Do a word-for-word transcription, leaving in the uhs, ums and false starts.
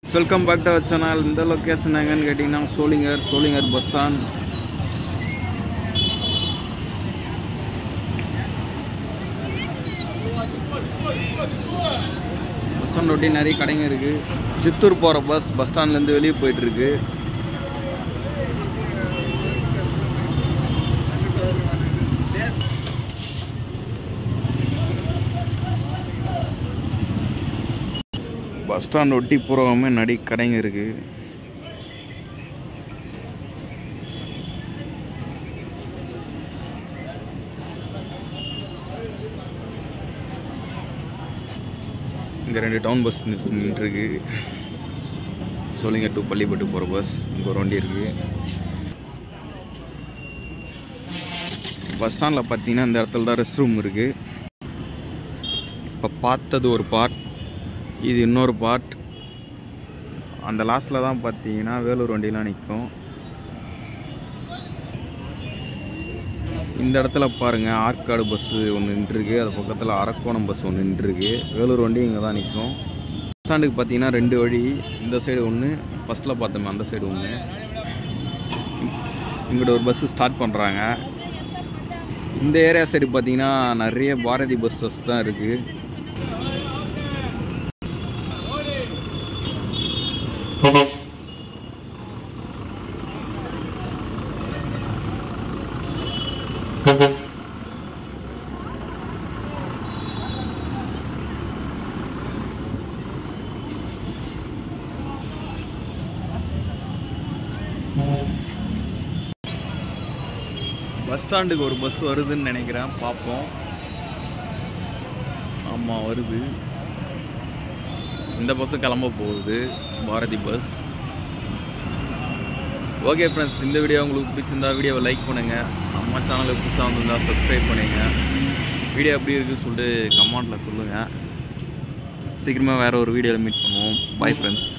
Welcome back to our channel. In the location again getting now Solinger, Solinger bus stand. Bus stand ஒட்டி நிறைய கடைங்க இருக்கு. சித்தூர் போற bus bus ஸ்டாண்ட்ல இருந்து வெளிய போயிட்டு இருக்கு. பஸ் ஸ்டாண்ட் ஒட்டி போறவமே நடி கடைங்க இருக்கு. இங்க ரெண்டு டவுன் பஸ் நின்னுட்டு இருக்கு. சோளிங்கர் டு பள்ளிப்பட்டு போற பஸ் இங்க ஒரு வண்டி இருக்கு. பஸ் ஸ்டாண்ட்ல பாத்தீங்கன்னா இந்த இடத்துல தான் ரெஸ்ட் ரூம் இருக்கு. இப்ப பார்த்தது ஒரு பார்ட், இது இன்னொரு பார்ட். அந்த லாஸ்ட்ல தான் பார்த்தீங்கன்னா வேலூர் வண்டிலாம் நிற்கும். இந்த இடத்துல பாருங்க ஆற்காடு பஸ் ஒன்று நின்றுருக்கு. அது பக்கத்தில் அரக்கோணம் பஸ் ஒன்று நின்றுருக்கு. வேலூர் வண்டி இங்கே தான் நிற்கும். பஸ் ஸ்டாண்டுக்கு பார்த்தீங்கன்னா ரெண்டு வழி, இந்த சைடு ஒன்று, ஃபஸ்ட்டில் பார்த்தோமே அந்த சைடு ஒன்று. இங்கிட்ட ஒரு பஸ்ஸு ஸ்டார்ட் பண்ணுறாங்க. இந்த ஏரியா சைடு பார்த்தீங்கன்னா நிறைய பாரதி பஸ்ஸஸ் தான் இருக்குது. பஸ் ஸ்டாண்டுக்கு ஒரு பஸ் வருதுன்னு நினைக்கிறேன், பார்ப்போம். ஆமாம் வருது. இந்த பஸ்ஸு கிளம்ப போகுது, பாரதி பஸ். ஓகே ஃப்ரெண்ட்ஸ், இந்த வீடியோ உங்களுக்கு பிடிச்சிருந்தா வீடியோவை லைக் பண்ணுங்கள். நம்ம சேனலுக்கு புதுசாக வந்திருந்தால் சப்ஸ்கிரைப் பண்ணுங்கள். வீடியோ எப்படி இருக்குன்னு சொல்லிட்டு கமெண்ட்டில் சொல்லுங்கள். சீக்கிரமாக வேறு ஒரு வீடியோவில் மீட் பண்ணுவோம். Bye friends.